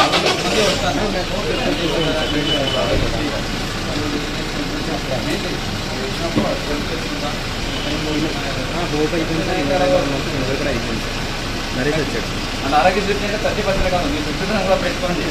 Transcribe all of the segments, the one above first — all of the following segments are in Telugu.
నరేష్ వచ్చాడు మన ఆరోగ్యశ్రీ 30% కాదు, మీరు 50% కూడా పెట్టుకోండి.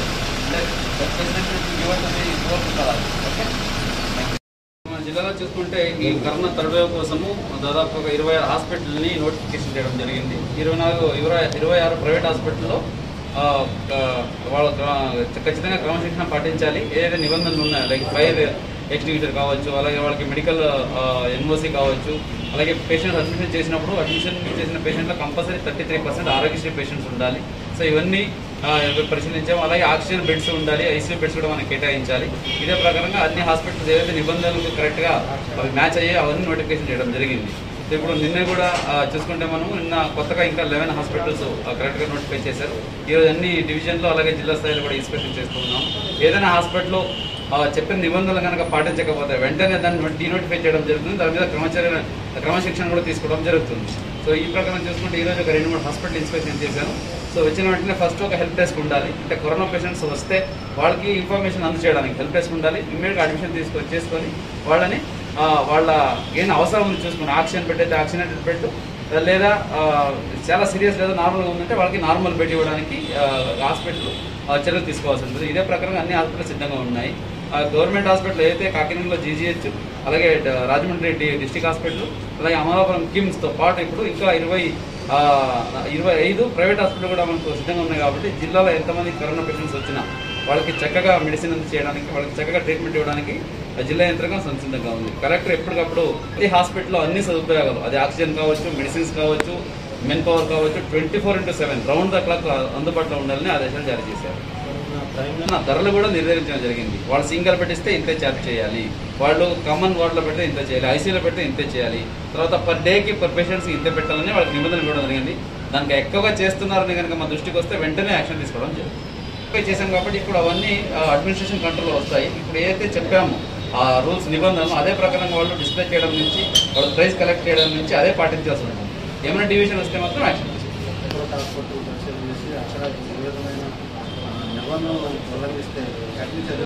మన జిల్లాలో చూసుకుంటే ఈ కరోనా థర్డ్ వేవ్ కోసము దాదాపు ఒక 26 హాస్పిటల్ని నోటిఫికేషన్ చేయడం జరిగింది. 26 ప్రైవేట్ హాస్పిటల్లో వాళ్ళ ఖచ్చితంగా క్రమశిక్షణ పాటించాలి. ఏదైతే నిబంధనలు ఉన్నాయో లైక్ ఫైర్ ఎక్స్టింగ్విషర్ కావచ్చు, అలాగే వాళ్ళకి మెడికల్ ఎన్ఓసి కావచ్చు, అలాగే పేషెంట్ అడ్మిషన్ చేసినప్పుడు అడ్మిషన్ చేసిన పేషెంట్లో కంపల్సరీ 33% ఆరోగ్యశ్రీ పేషెంట్స్ ఉండాలి. సో ఇవన్నీ పరిశీలించాము. అలాగే ఆక్సిజన్ బెడ్స్ ఉండాలి, ఐసీయూ బెడ్స్ కూడా మనం కేటాయించాలి. ఇదే ప్రకారంగా అన్ని హాస్పిటల్స్ ఏదైతే నిబంధనలకు కరెక్ట్గా అవి మ్యాచ్ అయ్యి అవన్నీ నోటిఫికేషన్ చేయడం జరిగింది. ఇప్పుడు నిన్న కూడా చూసుకుంటే మనము నిన్న కొత్తగా ఇంకా 11 హాస్పిటల్స్ కరెక్ట్గా నోటిఫై చేశారు. ఈరోజు అన్ని డివిజన్లో అలాగే జిల్లా స్థాయిలో కూడా ఇన్స్పెక్షన్ చేస్తున్నాం. ఏదైనా హాస్పిటల్లో చెప్పిన నిబంధనలు కనుక పాటించకపోతే వెంటనే దాన్ని డీనోటిఫై చేయడం జరుగుతుంది. దాని మీద క్రమశిక్షణ కూడా తీసుకోవడం జరుగుతుంది. సో ఈ ప్రకారం చూసుకుంటే ఈరోజు ఒక 2-3 హాస్పిటల్ ఇన్స్పెక్షన్ చేశాను. సో వచ్చిన వెంటనే ఫస్ట్ ఒక హెల్ప్ డెస్క్ ఉండాలి. అంటే కరోనా పేషెంట్స్ వస్తే వాళ్ళకి ఇన్ఫర్మేషన్ అందజేయడానికి హెల్ప్ డెస్క్ ఉండాలి. ఇమ్మీడియట్గా అడ్మిషన్ చేసుకొని వాళ్ళని వాళ్ళ ఏం అవసరం ఉంది చూసుకుని ఆక్సిజన్ బెడ్ అయితే ఆక్సిజనేటెడ్ బెడ్, లేదా చాలా సీరియస్ లేదా నార్మల్గా ఉందంటే వాళ్ళకి నార్మల్ బెడ్ ఇవ్వడానికి హాస్పిటల్ చర్యలు తీసుకోవాల్సి ఉంటుంది. ఇదే ప్రకారంగా అన్ని హాస్పిటల్ సిద్ధంగా ఉన్నాయి. గవర్నమెంట్ హాస్పిటల్ ఏదైతే కాకినాడలో జీజీహెచ్, అలాగే రాజమండ్రి డిస్ట్రిక్ట్ హాస్పిటల్, అలాగే అమలాపురం కిమ్స్తో పాటు ఇప్పుడు ఇంకా 25 ప్రైవేట్ హాస్పిటల్ కూడా మనకు సిద్ధంగా ఉన్నాయి. కాబట్టి జిల్లాలో ఎంతమంది కరోనా పేషెంట్స్ వచ్చినా వాళ్ళకి చక్కగా మెడిసిన్ చేయడానికి, వాళ్ళకి చక్కగా ట్రీట్మెంట్ ఇవ్వడానికి జిల్లా యంత్రాంగం సంసిద్ధంగా ఉంది. కలెక్టర్ ఎప్పటికప్పుడు ప్రతి హాస్పిటల్లో అన్ని సదుపాయాలు, అది ఆక్సిజన్ కావచ్చు, మెడిసిన్స్ కావచ్చు, మెన్ పవర్ కావచ్చు, 24/7 రౌండ్ ద క్లాక్ అందుబాటులో ఉండాలని ఆదేశాలు జారీ చేశారు. ధరలు కూడా నిర్ధారించడం జరిగింది. వాళ్ళు సింగల్ పెట్టిస్తే ఇంతే ఛార్జ్ చేయాలి, వాళ్ళు కామన్ వార్డులో పెడితే ఇంతే చేయాలి, ఐసీయూలో పెడితే ఇంతే చేయాలి, తర్వాత పర్ డేకి పర్ పేషెంట్స్కి ఇంతే పెట్టాలని వాళ్ళకి నిబంధనలు ఇవ్వడం జరిగింది. దానికి ఎక్కువగా చేస్తున్నారని కనుక మా దృష్టికి వస్తే వెంటనే యాక్షన్ తీసుకోవడం జరుగుతుంది. చేశాం కాబట్టి ఇప్పుడు అవన్నీ అడ్మినిస్ట్రేషన్ కంట్రోల్లో వస్తాయి. ఇప్పుడు ఏదైతే చెప్పామో ఆ రూల్స్ నిబంధనలు అదే ప్రకారంగా వాళ్ళు డిస్ప్లే చేయడం నుంచి, వాళ్ళు ప్రైస్ కలెక్ట్ చేయడం నుంచి అదే పాటించాల్సి ఉంటుంది. ఏమైనా డివిజన్ వస్తే మాత్రం యాక్షన్ తీసుకుంటాం.